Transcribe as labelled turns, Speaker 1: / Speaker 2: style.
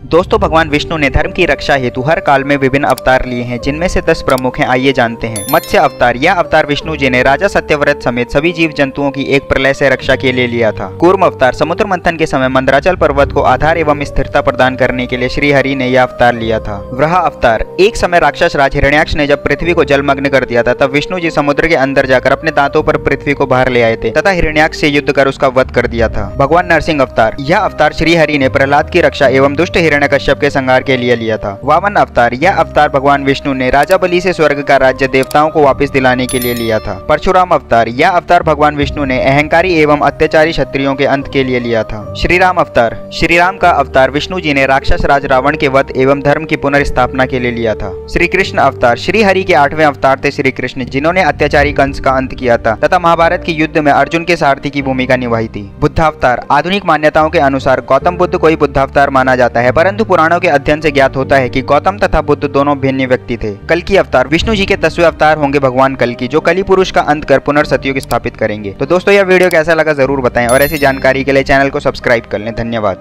Speaker 1: दोस्तों, भगवान विष्णु ने धर्म की रक्षा हेतु हर काल में विभिन्न अवतार लिए हैं, जिनमें से 10 प्रमुख हैं। आइए जानते हैं। मत्स्य अवतार। यह अवतार विष्णु जी ने राजा सत्यव्रत समेत सभी जीव जंतुओं की एक प्रलय से रक्षा के लिए लिया था। कूर्म अवतार। समुद्र मंथन के समय मंदराचल पर्वत को आधार एवं स्थिरता प्रदान करने के लिए श्री हरि ने यह अवतार लिया था। वराह अवतार। एक समय राक्षस राज हिरण्याक्ष ने जब पृथ्वी को जलमग्न कर दिया था, तब विष्णु जी समुद्र के अंदर जाकर अपने दांतों पर पृथ्वी को बाहर ले आए थे तथा हिरण्याक्ष से युद्ध कर उसका वध कर दिया था। भगवान नरसिंह अवतार। यह अवतार श्री हरि ने प्रहलाद की रक्षा एवं दुष्ट हिरण्यकश्यप के संहार के लिए लिया था। वामन अवतार। यह अवतार भगवान विष्णु ने राजा बलि से स्वर्ग का राज्य देवताओं को वापस दिलाने के लिए लिया था। परशुराम अवतार। यह अवतार भगवान विष्णु ने अहंकारी एवं अत्याचारी क्षत्रियों के अंत के लिए लिया था। श्री राम अवतार। श्री राम का अवतार विष्णु जी ने राक्षस राज रावण के वध एवं धर्म की पुनर्स्थापना के लिए लिया था। श्री कृष्ण अवतार। श्री हरि के 8वें अवतार थे श्री कृष्ण, जिन्होंने अत्याचारी कंस का अंत किया था तथा महाभारत के युद्ध में अर्जुन के सारथी की भूमिका निभाई थी। बुद्धावतार। आधुनिक मान्यताओं के अनुसार गौतम बुद्ध को ही बुद्धावतार माना जाता है, परंतु पुराणों के अध्ययन से ज्ञात होता है कि गौतम तथा बुद्ध दोनों भिन्न व्यक्ति थे। कल्कि अवतार। विष्णु जी के 10वें अवतार होंगे भगवान कल्कि, जो कलि पुरुष का अंत कर पुनर्सतयुग स्थापित करेंगे। तो दोस्तों, यह वीडियो कैसा लगा जरूर बताएं और ऐसी जानकारी के लिए चैनल को सब्सक्राइब कर लें। धन्यवाद।